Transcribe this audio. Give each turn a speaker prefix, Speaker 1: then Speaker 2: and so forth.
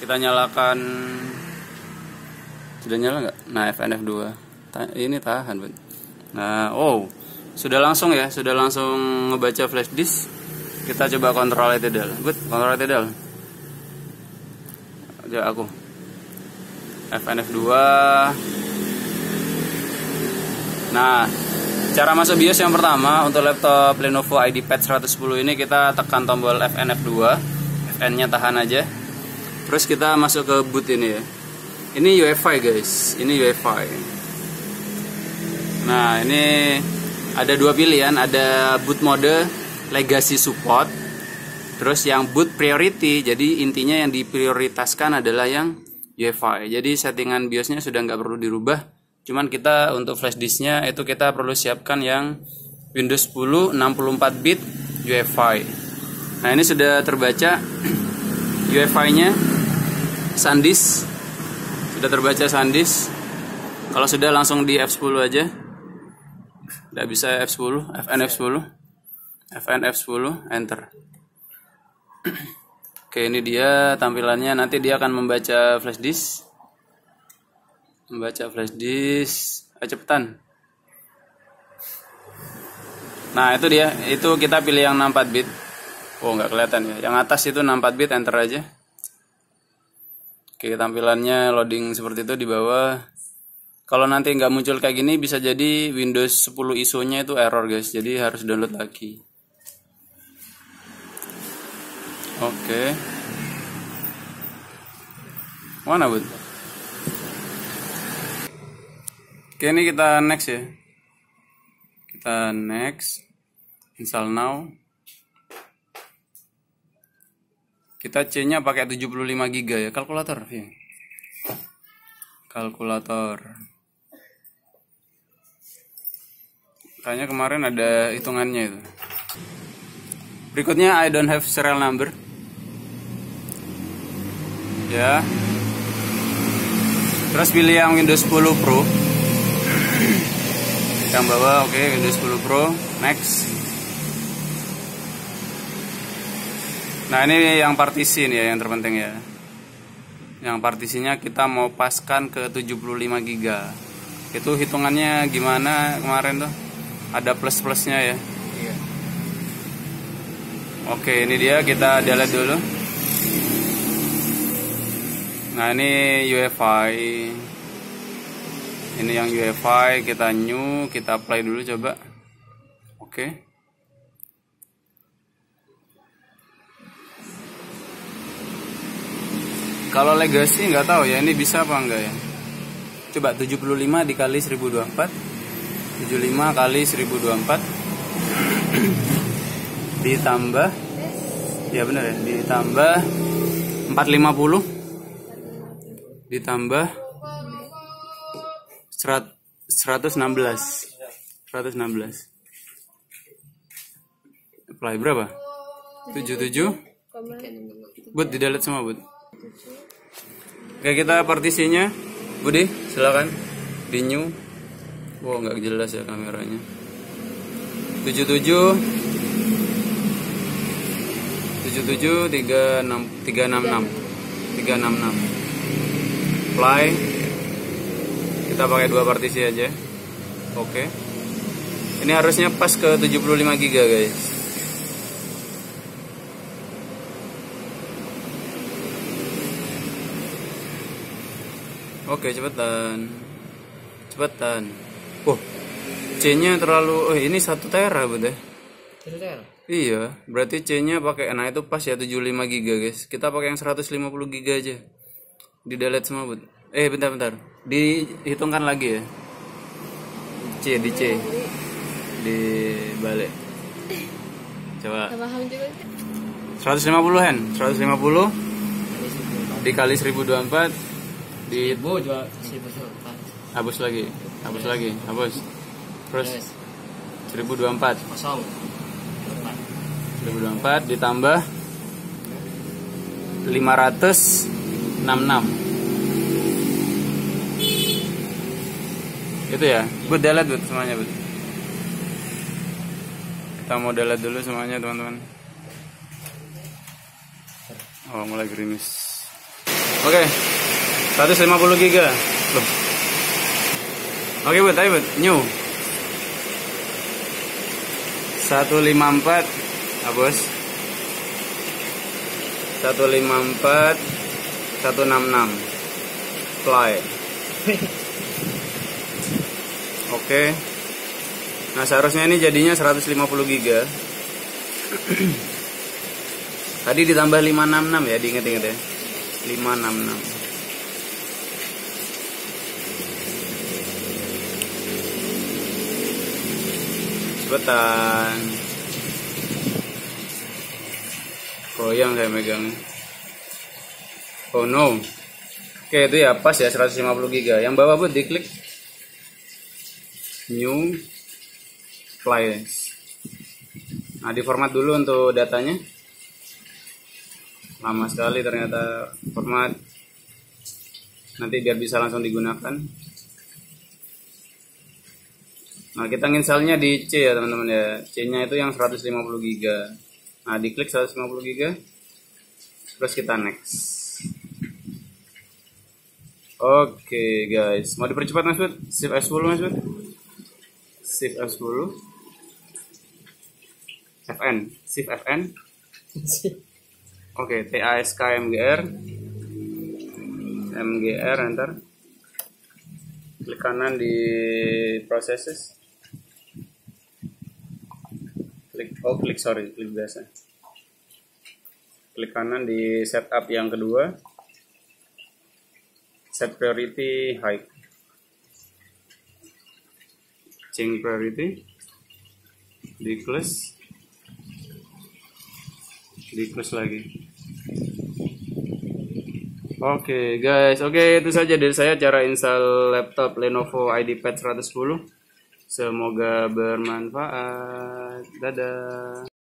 Speaker 1: Kita nyalakan. Sudah nyala nggak? Nah, FNF2 ini tahan, Bud. Nah, sudah langsung ya, sudah langsung ngebaca flash disk. Kita coba kontrol etidal. Bud, kontrol etidal. Aja aku. FNF2. Nah, cara masuk BIOS yang pertama untuk laptop Lenovo IdeaPad 110 ini kita tekan tombol FNF2. FN-nya tahan aja. Terus kita masuk ke boot ini ya. Ini UEFI guys, ini UEFI. Nah, ini ada dua pilihan, ada boot mode legacy support, terus yang boot priority. Jadi intinya yang diprioritaskan adalah yang UEFI. Jadi settingan BIOSnya sudah nggak perlu dirubah. Cuman kita untuk flash disknya itu kita perlu siapkan yang Windows 10 64 bit UEFI. Nah, ini sudah terbaca UEFI-nya, SanDisk. Sudah terbaca SanDisk. Kalau sudah langsung di F10 aja. Tidak bisa F10, FNF10. FNF10, enter. Oke, ini dia tampilannya. Nanti dia akan membaca flash disk. Membaca flash disk. Ayo cepetan. Nah, itu dia. Itu kita pilih yang 64 bit. Oh, nggak kelihatan ya. Yang atas itu 64 bit, enter aja. Oke, tampilannya loading seperti itu di bawah. Kalau nanti nggak muncul kayak gini, bisa jadi Windows 10 ISO-nya itu error guys. Jadi harus download lagi. Oke. Mana Bud? Oke, ini kita next ya. Kita next. Install now. Kita C-nya pakai 75 GB ya, kalkulator ya. Kalkulator. Kayaknya kemarin ada hitungannya itu. Berikutnya I don't have serial number. Ya. Terus pilih yang Windows 10 Pro. Yang bawah, oke, Windows 10 Pro, next. Nah, ini yang partisi nih ya, yang terpenting ya. Yang partisinya kita mau paskan ke 75 GB. Itu hitungannya gimana kemarin tuh? Ada plus-plusnya ya. Iya. Oke, ini dia, kita delete dulu. Nah, ini UEFI. Ini yang UEFI, kita new, kita play dulu coba. Oke. Kalau legacy nggak tahu ya, ini bisa apa enggak ya. Coba 75 dikali 1024. 75 kali 1024 ditambah, ya benar ya, ditambah 450 ditambah 116 apply berapa? 77. Bud, di delete semua Bud. Oke, kita partisinya Budi, silakan di new. Wow, nggak jelas ya kameranya. 77 366 apply. Kita pakai dua partisi aja. Oke. Ini harusnya pas ke 75 GB guys. Oke, cepetan. Oh, C-nya terlalu. Ini 1 tera betul.
Speaker 2: 1 tera.
Speaker 1: Iya, berarti C-nya pakai. Nah, itu pas ya 75 GB guys. Kita pakai yang 150 GB aja. Di delete semua, Bud. Bentar. Dihitungkan lagi ya. Di C. Di balik. Coba. 150 Hen. 150 dikali 1024 di hapus lagi. Terus 1024 ditambah 566. Itu ya. Bud, delete Bud semuanya Bud. Kita mau delete dulu semuanya teman-teman. Oh, mulai gerimis. Oke. 150 giga. Loh. Oke, Bud, ayo Bud, new. 154, bos. 154 166 fly. Oke. Nah, seharusnya ini jadinya 150 giga. Tadi ditambah 566 ya, diinget-inget ya. 566. Cepetan. Goyang saya megang. Oh no. Oke, itu ya pas ya 150 giga. Yang bawah buat diklik new flash. Nah, di format dulu untuk datanya. Lama sekali ternyata format. Nanti biar bisa langsung digunakan. Nah, kita nginstalnya di C ya teman-teman ya. C-nya itu yang 150 giga. Nah, diklik 150 giga. Terus kita next. Oke guys, mau dipercepat Mas Bud? Shift F10 Mas Bud. Shift F10. FN, Shift FN. Oke, TASK MGR. MGR enter. Klik kanan di processes. Klik biasa. Klik kanan di setup yang kedua. Set priority high. Change priority. Di close lagi. Oke guys, oke itu saja dari saya cara install laptop Lenovo IdeaPad 110. Semoga bermanfaat. Dadah.